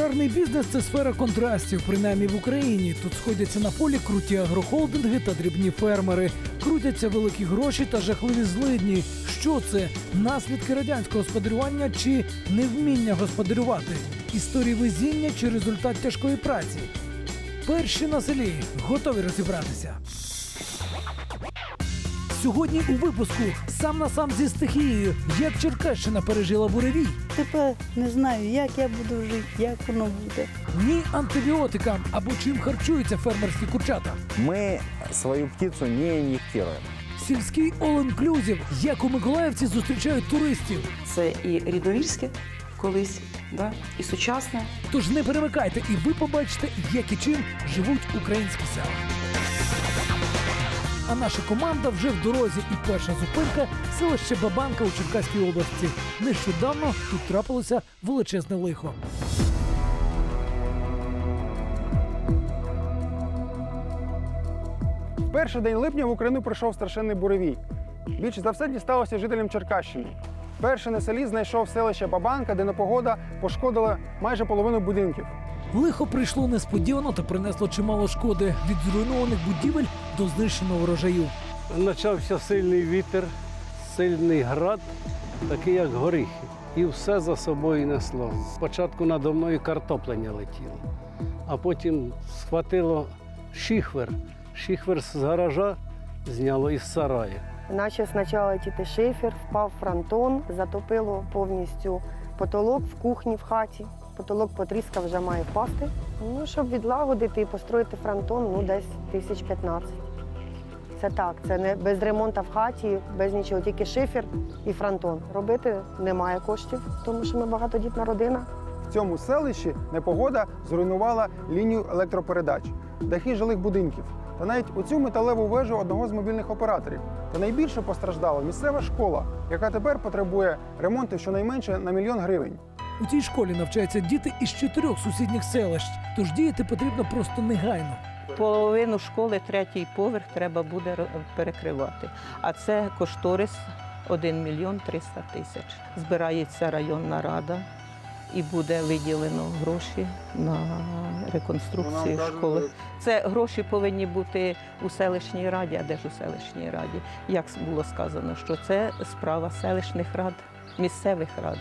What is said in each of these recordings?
Аграрний бізнес – це сфера контрастів, принаймні в Україні. Тут сходяться на полі круті агрохолдинги та дрібні фермери. Крутяться великі гроші та жахливі злидні. Що це? Наслідки радянського господарювання чи невміння господарювати? Історії везіння чи результат тяжкої праці? Перші на селі. Готові розібратися? Сьогодні у випуску «Сам на сам зі стихією. Як Черкащина пережила буревій». Тепер не знаю, як я буду жити, як воно буде. Ні антибіотикам або чим харчуються фермерські курчата. Мы свою птицу не инъектируем. Сільський all-inclusive. Як у Миколаївці зустрічають туристів. Це і рідновірське колись, да, і сучасне. Тож не перемикайте, і ви побачите, як і чим живуть українські села. А наша команда вже в дорозі. І перша зупинка – селище Бабанка у Черкаській області. Нещодавно тут трапилося величезне лихо. В перший день липня в Україну прийшов страшенний буревій. Більше за все дісталося жителям Черкащини. Перший на селі знайшов селище Бабанка, де непогода пошкодила майже половину будинків. Лихо прийшло несподівано та принесло чимало шкоди. Від зруйнованих будівель до знищеного врожаю. Почався сильний вітер, сильний град, такий як горіхи. І все за собою несло. Спочатку надо мною картоплення летіло, а потім схватило шихвер. Шихвер з гаража зняло із сараю. Наче спочатку летіти шифер, впав фронтон, затопило повністю потолок в кухні, в хаті. Потолок потріскав, вже має впасти. Ну, щоб відлагодити і построїти фронтон, ну, десь 1015. Це так, це не без ремонту в хаті, без нічого, тільки шифер і фронтон. Робити немає коштів, тому що ми багатодітна родина. В цьому селищі непогода зруйнувала лінію електропередач, дахи жилих будинків та навіть оцю металеву вежу одного з мобільних операторів. Та найбільше постраждала місцева школа, яка тепер потребує ремонту щонайменше на 1 мільйон гривень. У цій школі навчаються діти із 4 сусідніх селищ. Тож діяти потрібно просто негайно. Половину школи, 3-й поверх треба буде перекривати. А це кошторис 1 мільйон 300 тисяч. Збирається районна рада і буде виділено гроші на реконструкцію школи. Це гроші повинні бути у селищній раді, а де ж у селищній раді? Як було сказано, що це справа селищних рад, місцевих рад.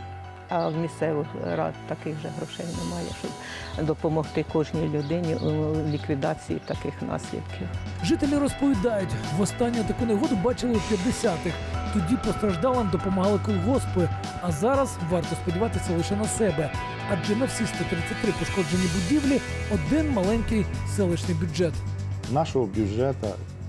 А в місцевих рад таких же грошей немає, щоб допомогти кожній людині у ліквідації таких наслідків. Жителі розповідають, востаннє таку негоду бачили у 50-х. Тоді постраждалим допомагали колгоспи, а зараз варто сподіватися лише на себе. Адже на всі 133 пошкоджені будівлі один маленький селищний бюджет. Нашого бюджету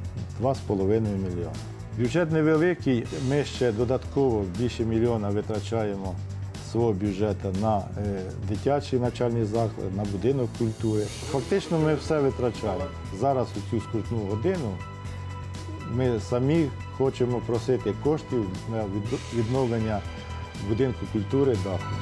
2,5 мільйона. Бюджет невеликий, ми ще додатково більше мільйона витрачаємо свого бюджету на дитячий навчальний заклад, на будинок культури. Фактично ми все витрачаємо. Зараз у цю скрутну годину ми самі хочемо просити коштів на відновлення будинку культури даху.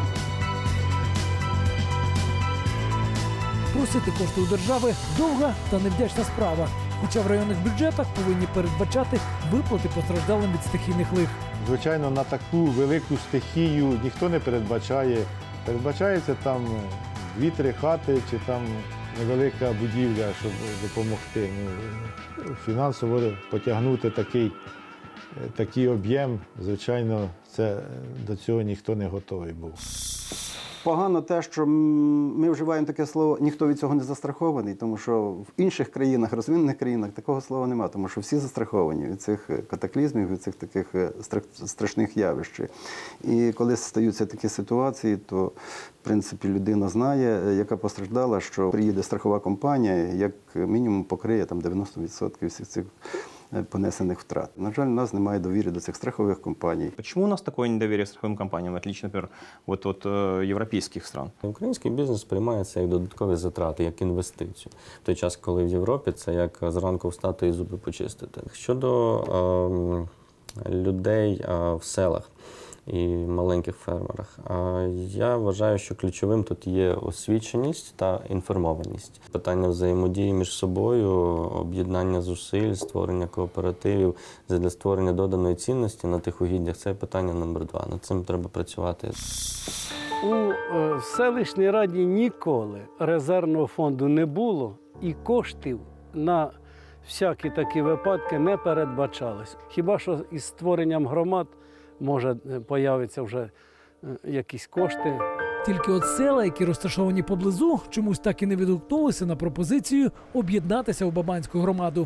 Просити кошти у держави – довга та невдячна справа. Хоча в районних бюджетах повинні передбачати виплати постраждалим від стихійних лих. Звичайно, на таку велику стихію ніхто не передбачає. Передбачається там 2-3 хати чи там невелика будівля, щоб допомогти. Фінансово потягнути такий об'єм, звичайно, до цього ніхто не готовий був. Погано те, що ми вживаємо таке слово, ніхто від цього не застрахований, тому що в інших країнах, розвинених країнах, такого слова немає, тому що всі застраховані від цих катаклізмів, від цих таких страшних явищ. І коли стаються такі ситуації, то, в принципі, людина знає, яка постраждала, що приїде страхова компанія, як мінімум покриє там 90% всіх цих понесенных втрат. На жаль, у нас немає довіри до цих страхових компаній. Почему у нас такое недоверие к страховым компаниям, в отличие, например, от європейських стран? Український бізнес сприймається як додаткові затрати, як інвестицію. В той час, коли в Європі це як зранку встати і зуби почистити. Щодо людей в селах і маленьких фермерах, я вважаю, що ключовим тут є освіченість та інформованість. Питання взаємодії між собою, об'єднання зусиль, створення кооперативів для створення доданої цінності на тих угіддях – це питання номер 2. Над цим треба працювати. В селищній раді ніколи резервного фонду не було і коштів на всякі такі випадки не передбачалось. Хіба що із створенням громад може появиться вже якісь кошти. Тільки от села, які розташовані поблизу, чомусь так і не відгукнулися на пропозицію об'єднатися у Бабанську громаду.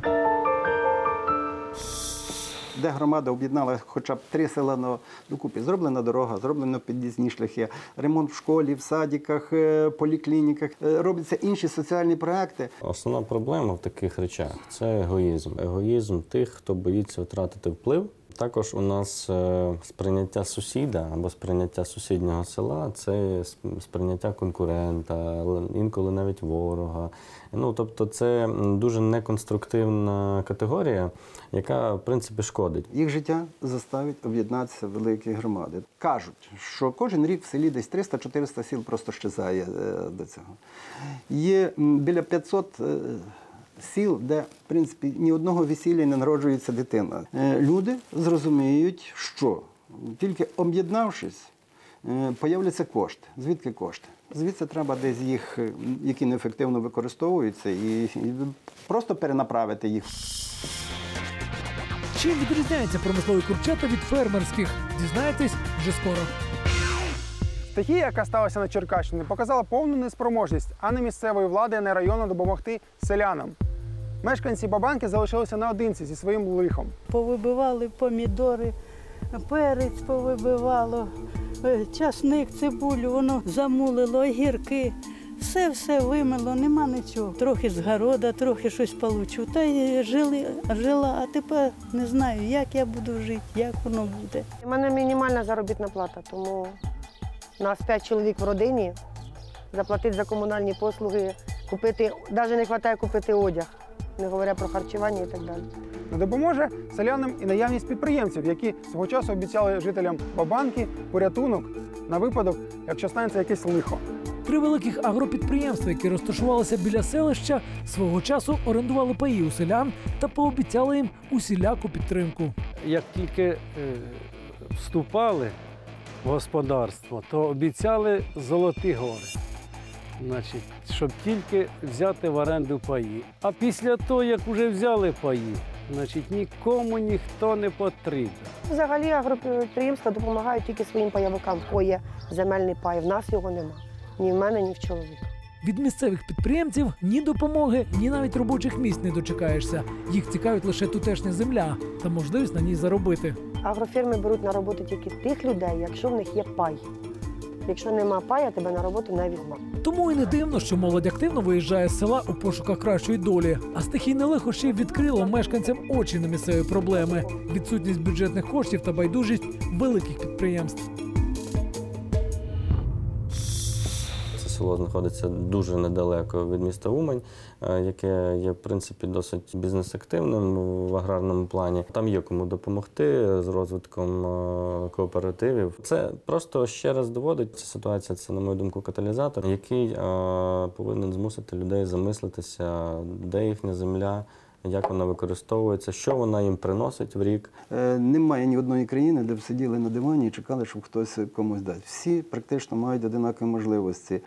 Де громада об'єднала хоча б 3 села докупі. Зроблена дорога, зроблено під'їзні шляхи, ремонт в школі, в садиках, поліклініках, робляться інші соціальні проекти. Основна проблема в таких речах – це егоїзм. Егоїзм тих, хто боїться втратити вплив. Також у нас сприйняття сусіда або сприйняття сусіднього села – це сприйняття конкурента, інколи навіть ворога. Тобто це дуже неконструктивна категорія, яка, в принципі, шкодить. Їх життя заставить об'єднатися в великі громади. Кажуть, що кожен рік в селі десь 300-400 сіл просто щезає до цього. Є біля 500 сіл, де, в принципі, ні одного весілля не народжується дитина. Люди зрозуміють, що тільки об'єднавшись, появляться кошти. Звідки кошти? Звідси треба десь їх, які неефективно використовуються, і просто перенаправити їх. Чим відрізняються промислові курчата від фермерських? Дізнаєтесь вже скоро. Стихія, яка сталася на Черкащині, показала повну неспроможність ані місцевої влади, ані району допомогти селянам. Мешканці Бабанки залишилися наодинці зі своїм лихом. Повибивали помідори, перець повибивало, часник, цибулю, воно замулило, огірки. Все вимило, нема нічого. Трохи з города, трохи щось получу. Та й жила, а тепер не знаю, як я буду жити, як воно буде. У мене мінімальна заробітна плата, тому нас 5 чоловік в родині, заплатити за комунальні послуги, купити, навіть не вистачає купити одяг, не говоря про харчування і так далі. Не допоможе селянам і наявність підприємців, які свого часу обіцяли жителям Бабанки порятунок на випадок, якщо станеться якесь лихо. 3 великих агропідприємства, які розташувалися біля селища, свого часу орендували паї у селян та пообіцяли їм усіляку підтримку. Як тільки вступали в господарство, то обіцяли золоті гори. Щоб тільки взяти в оренду паї. А після того, як вже взяли паї, нікому ніхто не потрібен. Взагалі агропідприємства допомагають тільки своїм пайовикам, в кого є земельний пай. В нас його нема. Ні в мене, ні в чоловіка. Від місцевих підприємців ні допомоги, ні навіть робочих місць не дочекаєшся. Їх цікавить лише тутешня земля та можливість на ній заробити. Агрофірми беруть на роботу тільки тих людей, якщо в них є пай. Якщо нема пая, тебе на роботу не візьмуть. Тому і не дивно, що молодь активно виїжджає з села у пошуках кращої долі. А стихійне лихо ще й відкрило мешканцям очі на місцеві проблеми. Відсутність бюджетних коштів та байдужість великих підприємств. Село знаходиться дуже недалеко від міста Умань, яке є, в принципі, досить бізнес-активним в аграрному плані. Там є кому допомогти з розвитком кооперативів. Це просто ще раз доводить, ця ситуація, це, на мою думку, каталізатор, який повинен змусити людей замислитися, де їхня земля, як вона використовується, що вона їм приносить в рік. Немає ні одної країни, де б сиділи на дивані і чекали, щоб хтось комусь дасть. Всі практично мають однакові можливості.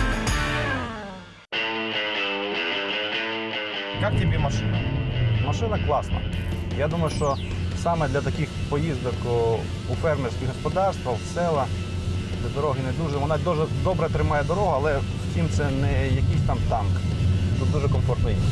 Як тобі машина? Машина класна. Я думаю, що саме для таких поїздок у фермерські господарства, в села, де дороги не дуже, вона дуже добре тримає дорогу, але втім це не якийсь там танк. Тут дуже комфортно їздити.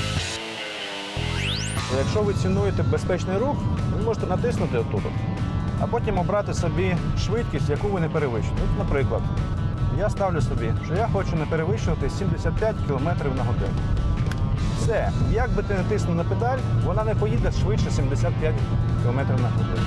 Якщо ви цінуєте безпечний рух, ви можете натиснути отут, а потім обрати собі швидкість, яку ви не перевищуєте. Наприклад, я ставлю собі, що я хочу не перевищувати 75 км на годину. Все, як би ти не тиснув на педаль, вона не поїде швидше 75 км на годину.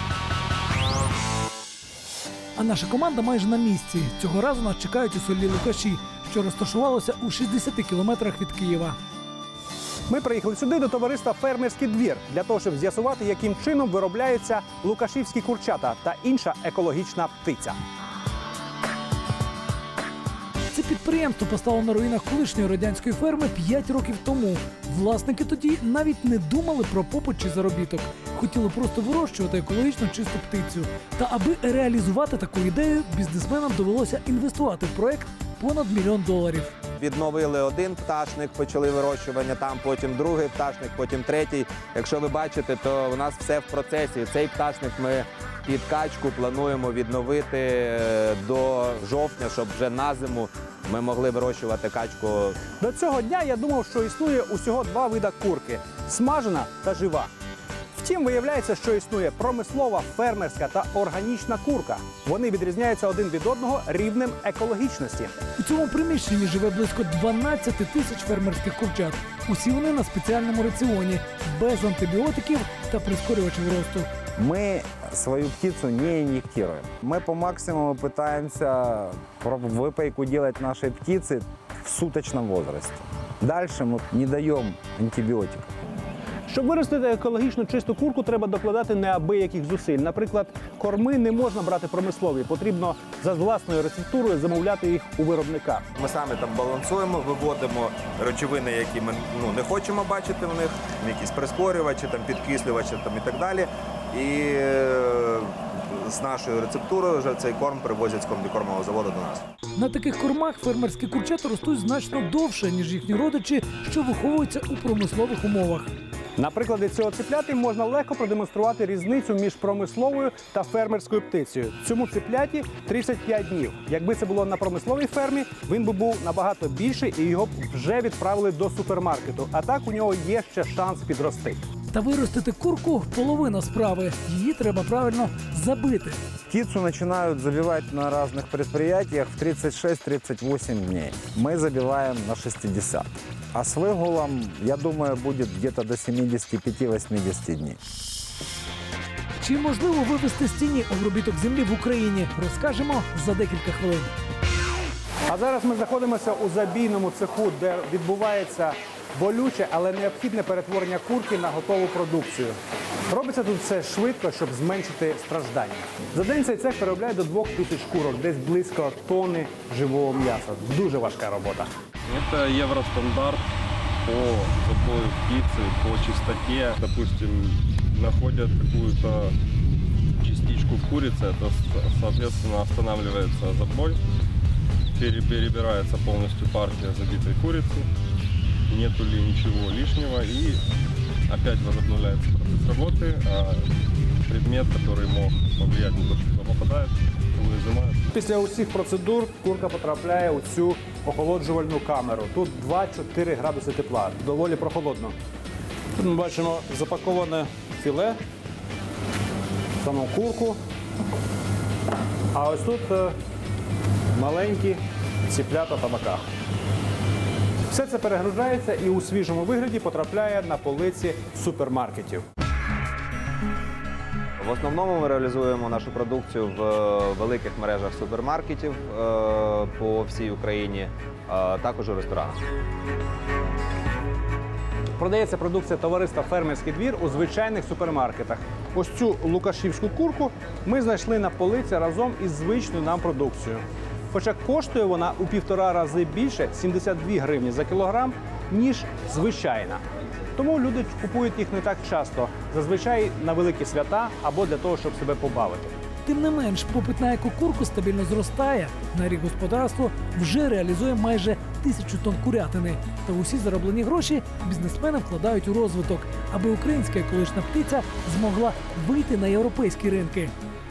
А наша команда майже на місці. Цього разу нас чекають у селі Лукаші, що розташувалося у 60 кілометрах від Києва. Ми приїхали сюди до товариства «Фермерський двір» для того, щоб з'ясувати, яким чином виробляються лукашівські курчата та інша екологічна птиця. Це підприємство постало на руїнах колишньої радянської ферми 5 років тому. Власники тоді навіть не думали про попит чи заробіток. Хотіли просто вирощувати екологічно чисту птицю. Та аби реалізувати таку ідею, бізнесменам довелося інвестувати в проект понад $1 мільйон. Відновили один пташник, почали вирощування там, потім другий пташник, потім третій. Якщо ви бачите, то у нас все в процесі. Цей пташник ми під качку плануємо відновити до жовтня, щоб вже на зиму ми могли вирощувати качку. До цього дня я думав, що існує усього 2 види курки – смажена та жива. Втім, виявляється, що існує промислова, фермерська та органічна курка. Вони відрізняються один від одного рівнем екологічності. У цьому приміщенні живе близько 12 тисяч фермерських курчат. Усі вони на спеціальному раціоні, без антибіотиків та прискорювачів росту. Мы свою птицу не инъектируем. Мы по максимуму пытаемся выпайку делать нашей птицы в суточном возрасте. Дальше мы не даем антибиотиков. Щоб виростити екологічно чисту курку, треба докладати неабияких зусиль. Наприклад, корми не можна брати промислові, потрібно за власною рецептурою замовляти їх у виробника. Ми самі там балансуємо, виводимо речовини, які ми не хочемо бачити в них, якісь прискорювачі, там, підкислювачі там, і так далі. І з нашою рецептурою вже цей корм привозять з комбікормового заводу до нас. На таких кормах фермерські курчата ростуть значно довше, ніж їхні родичі, що виховуються у промислових умовах. На прикладі цього ципляти можна легко продемонструвати різницю між промисловою та фермерською птицею. Цьому ципляті 35 днів. Якби це було на промисловій фермі, він би був набагато більший і його б вже відправили до супермаркету. А так у нього є ще шанс підрости. Та виростити курку – половина справи. Її треба правильно забити. Птицу начинают забивать на разных предприятиях в 36-38 дней. Мы забиваем на 60. А с выгулом, я думаю, будет где-то до 75-80 дней. Чи можливо вивести з тіні обробіток землі в Україні? Розкажемо за декілька хвилин. А зараз ми знаходимося у забійному цеху, де відбувається болюче, але необхідне перетворення курки на готову продукцію. Робиться тут все швидко, щоб зменшити страждання. За день цей цех переробляє до 2000 курок, десь близько тонни живого м'яса. Дуже важка робота. Это евростандарт по забою птицы, по чистоте. Допустим, находят какую-то частичку в курице, это, соответственно, останавливается забой, перебирается полностью партия забитой курицы, нету ли ничего лишнего, и опять возобновляется процесс работы, а предмет, который мог повлиять на то, что попадает, изымают. Після усіх процедур курка потрапляє у цю охолоджувальну камеру. Тут 2-4 градуси тепла, доволі прохолодно. Тут ми бачимо запаковане філе, саму курку. А ось тут маленькі ціплята та бака. Все це перегружається і у свіжому вигляді потрапляє на полиці супермаркетів. В основному ми реалізуємо нашу продукцію в великих мережах супермаркетів по всій Україні, а також у ресторанах. Продається продукція товариства «Фермерський двір» у звичайних супермаркетах. Ось цю лукашівську курку ми знайшли на полиці разом із звичною нам продукцією. Хоча коштує вона у 1,5 рази більше, 72 гривні за кілограм, ніж звичайна. Тому люди купують їх не так часто, зазвичай на великі свята або для того, щоб себе побавити. Тим не менш, попит на екокурку стабільно зростає. На рік господарство вже реалізує майже 1000 тонн курятини. Та усі зароблені гроші бізнесмени вкладають у розвиток, аби українська екологічна птиця змогла вийти на європейські ринки.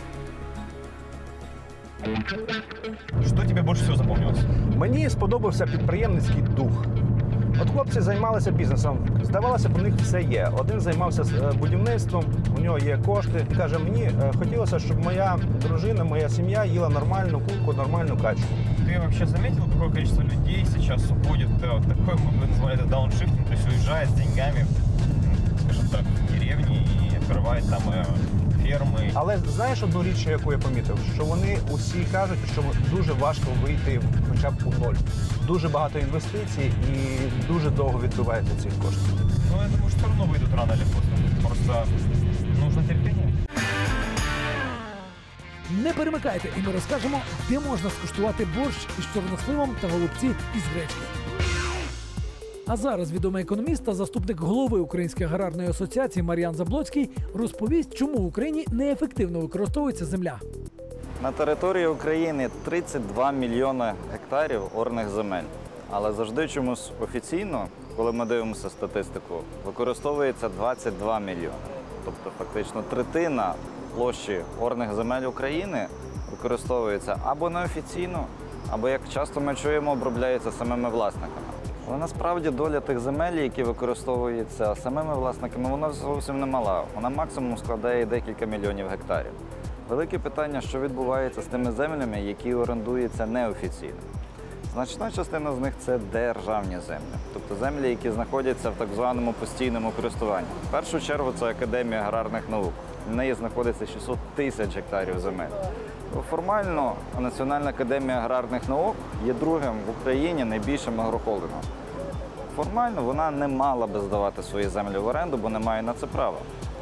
Що тобі більше всього запам'яталося? Мені сподобався підприємницький дух. От хлопці займалися бізнесом, здавалося, у них все є. Один займався будівництвом, у нього є кошти. І каже, мені хотілося, щоб моя дружина, моя сім'я їла нормальну курку, нормальну качку. Ты вообще заметил, какое количество людей сейчас уходит в такой, мы бы назвали это дауншифтинг, то есть уезжает с деньгами, скажем так, в деревни и открывает там ферми. Але знаєш одну річ, яку я помітив? Що вони усі кажуть, що дуже важко вийти хоча б у ноль. Дуже багато інвестицій і дуже довго відбиваються ці кошти. Ну, я думаю, что все равно выйдут рано или поздно. Просто нужно терпение. Не перемикайте, і ми розкажемо, де можна скуштувати борщ із чорносливом та голубці із гречки. А зараз відомий економіст та заступник голови Української аграрної асоціації Мар'ян Заблоцький розповість, чому в Україні неефективно використовується земля. На території України 32 мільйони гектарів орних земель. Але завжди чомусь офіційно, коли ми дивимося статистику, використовується 22 мільйони. Тобто фактично третина площі орних земель України використовується або неофіційно, або, як часто ми чуємо, обробляється самими власниками. Але насправді доля тих земель, які використовуються самими власниками, вона зовсім не мала. Вона максимум складає декілька мільйонів гектарів. Велике питання, що відбувається з тими землями, які орендуються неофіційно. Значна частина з них – це державні землі, тобто землі, які знаходяться в так званому постійному користуванні. В першу чергу це Академія аграрних наук. В неї знаходиться 600 тисяч гектарів земель. Формально Національна академія аграрних наук є другим в Україні найбільшим агрохолдингом. Формально вона не мала би здавати свої землі в оренду, бо не має на це права.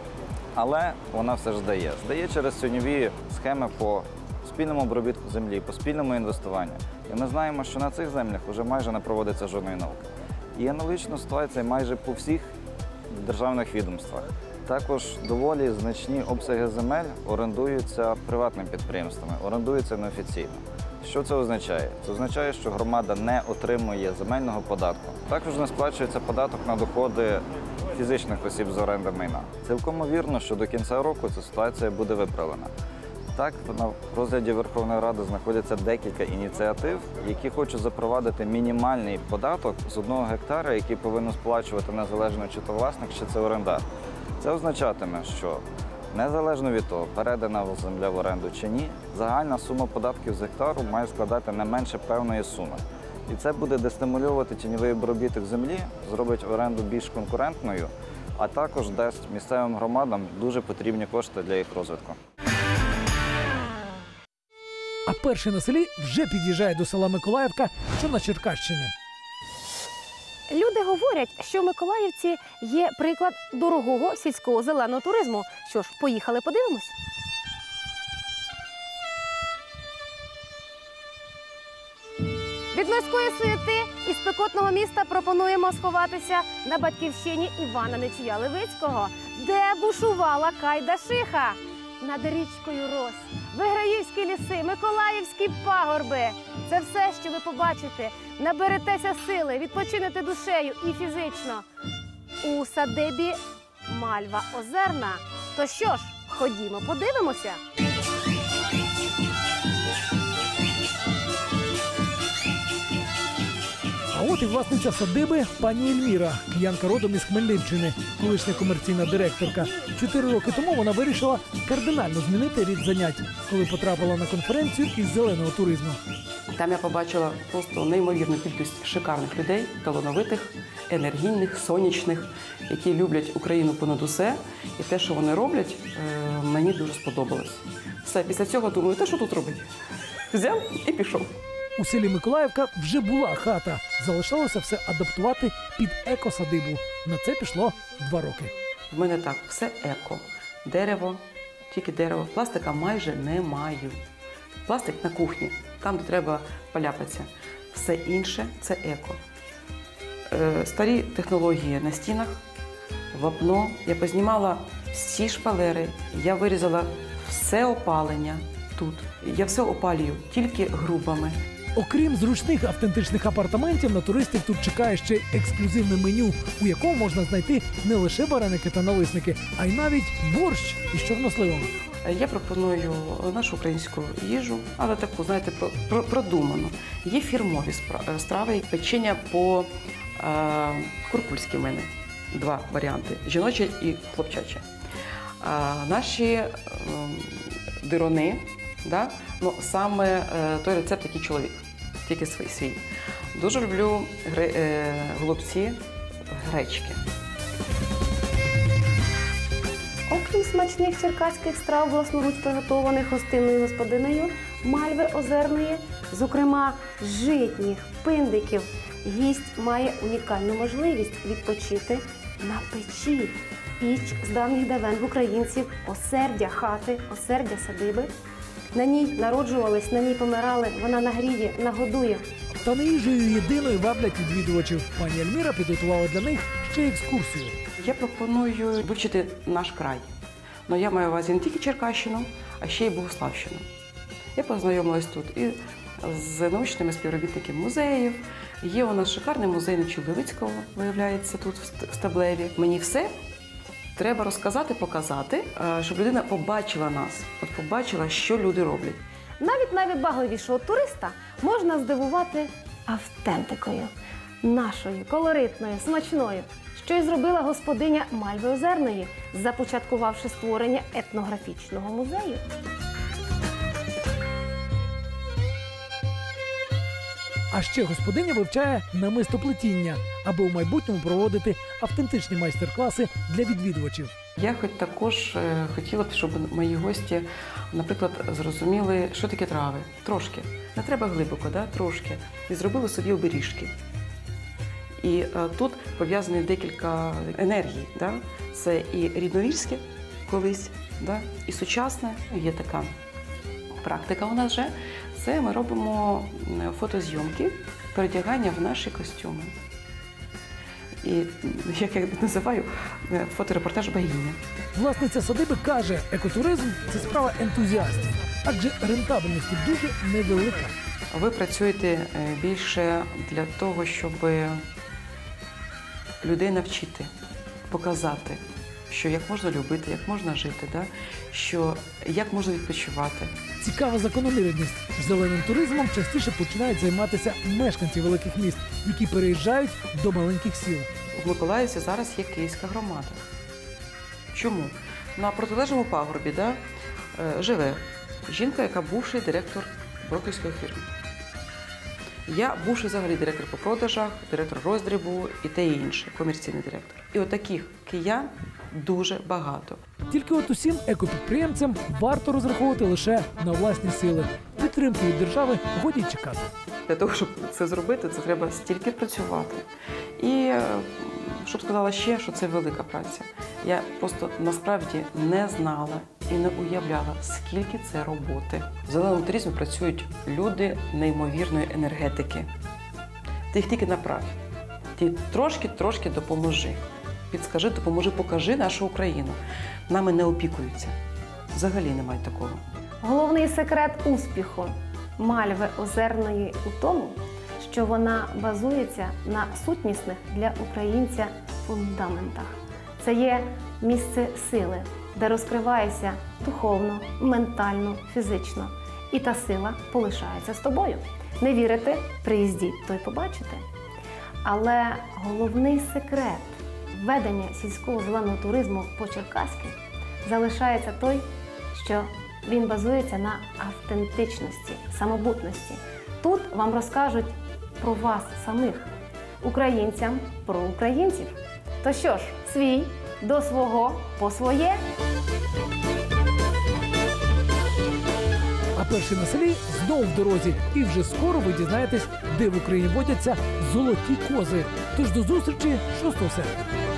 Але вона все ж здає. Здає через тіньові схеми по спільному обробітку землі, по спільному інвестуванню. І ми знаємо, що на цих землях вже майже не проводиться жодної науки. І аналогічна ситуація майже по всіх державних відомствах. Також доволі значні обсяги земель орендуються приватними підприємствами, орендуються неофіційно. Що це означає? Це означає, що громада не отримує земельного податку. Також не сплачується податок на доходи фізичних осіб з оренди майна. Цілком вірно, що до кінця року ця ситуація буде виправлена. Так, на розгляді Верховної Ради знаходяться декілька ініціатив, які хочуть запровадити мінімальний податок з 1 гектара, який повинен сплачувати незалежно, чи то власник, чи це орендар. Це означатиме, що незалежно від того, передана земля в оренду чи ні, загальна сума податків з гектару має складати не менше певної суми. І це буде дестимулювати тіньовий обробіток землі, зробить оренду більш конкурентною, а також дасть місцевим громадам дуже потрібні кошти для їх розвитку. А перший на селі вже під'їжджає до села Миколаївка, що на Черкащині. Люди говорять, що в Миколаївці є приклад дорогого сільського зеленого туризму. Що ж, поїхали подивимось? Від морської суєти із спекотного міста пропонуємо сховатися на батьківщині Івана Нечуя Левицького, де бушувала Кайдашиха. Над річкою Рос, Виграївські ліси, Миколаївські пагорби. Це все, що ви побачите. Наберетеся сили, відпочинете душею і фізично. У садибі Мальва Озерна. То що ж, ходімо, подивимося. А от і власниця садиби пані Ельміра, киянка родом із Хмельниччини, колишня комерційна директорка. 4 роки тому вона вирішила кардинально змінити рід занять, коли потрапила на конференцію із зеленого туризму. Там я побачила просто неймовірну кількість шикарних людей, талановитих, енергійних, сонячних, які люблять Україну понад усе. І те, що вони роблять, мені дуже сподобалось. Все, після цього думаю, те, що тут робить? Взяв і пішов. У селі Миколаївка вже була хата. Залишалося все адаптувати під екосадибу. На це пішло 2 роки. В мене так, все еко. Дерево, тільки дерево. Пластика майже не маю. Пластик на кухні, там, де треба поляпатися. Все інше – це еко. Старі технології на стінах, вапно. Я познімала всі шпалери, я вирізала все опалення тут. Я все опалюю тільки грубами. Окрім зручних автентичних апартаментів, на туристів тут чекає ще й ексклюзивне меню, у якому можна знайти не лише вареники та налисники, а й навіть борщ із чорносливом. Я пропоную нашу українську їжу, але таку, знаєте, продуману. Є фірмові страви, печення по-куркульськи в мене. 2 варіанти – жіноче і хлопчаче. Наші дирони, да? Ну, саме той рецепт, який чоловік, тільки свій. Дуже люблю голубці гречки. Окрім смачних черкаських страв, власноруч приготованих гостинною господинею Мальви Озерної, зокрема житніх пиндиків, гість має унікальну можливість відпочити на печі. Піч з давніх давен в українців, осердя хати, осердя садиби. На ній народжувались, на ній помирали, вона нагріє, нагодує. Та не їжею єдиною ваблять відвідувачів. Пані Альміра підготувала для них ще екскурсію. Я пропоную вивчити наш край. Но я маю на увазі не тільки Черкащину, а ще й Богуславщину. Я познайомилась тут і з научними співробітниками музеїв. Є у нас шикарний музей Нечуя Левицького, виявляється, тут в Стеблеві. Мені все треба розказати, показати, щоб людина побачила нас, от побачила, що люди роблять. Навіть найвибагливішого туриста можна здивувати автентикою. Нашою, колоритною, смачною, що й зробила господиня Мальви Озерної, започаткувавши створення етнографічного музею. А ще господиня вивчає намистоплетіння, аби у майбутньому проводити автентичні майстер-класи для відвідувачів. Я також хотіла б, щоб мої гості, наприклад, зрозуміли, що таке трави. Трошки. Не треба глибоко, трошки. І зробили собі оберіжки. І тут пов'язані декілька енергій. Це і рідновірське колись, і сучасне. Є така практика у нас вже. Це ми робимо фотозйомки, передягання в наші костюми. І, як я називаю, фоторепортаж богині. Власниця садиби каже, екотуризм – це справа ентузіастів, адже рентабельність тут дуже невелика. Ви працюєте більше для того, щоб людей навчити, показати, що як можна любити, як можна жити, що як можна відпочивати. Цікава закономірність. Зеленим туризмом частіше починають займатися мешканці великих міст, які переїжджають до маленьких сіл. В Миколаївці зараз є київська громада. Чому? На протилежному пагорбі живе жінка, яка бувший директор брокерської фірми. Я бувший взагалі директор по продажах, директор роздрібу і те інше, комерційний директор. І отаких киян дуже багато. Тільки от усім екопідприємцям варто розраховувати лише на власні сили. Підтримки від держави годі й чекати. Для того, щоб це зробити, це треба стільки працювати. І щоб сказала ще, що це велика праця. Я просто насправді не знала і не уявляла, скільки це роботи. В зеленому туризмі працюють люди неймовірної енергетики. Ти їх тільки направ. Ти трошки допоможи. Підскажи, допоможи, покажи нашу Україну. Нами не опікуються. Взагалі немає такого. Головний секрет успіху Мальви Озерної у тому, що вона базується на сутнісних для українця фундаментах. Це є місце сили, де розкриваєшся духовно, ментально, фізично. І та сила полишається з тобою. Не вірите? Приїздіть, то й побачите. Але головний секрет ведення сільського зеленого туризму по-черкаськи залишається той, що він базується на автентичності, самобутності. Тут вам розкажуть про вас самих, українцям про українців. То що ж, свій до свого по своє. А перші на селі знову в дорозі. І вже скоро ви дізнаєтесь, де в Україні водяться золоті кози. Тож до зустрічі 6 серпня.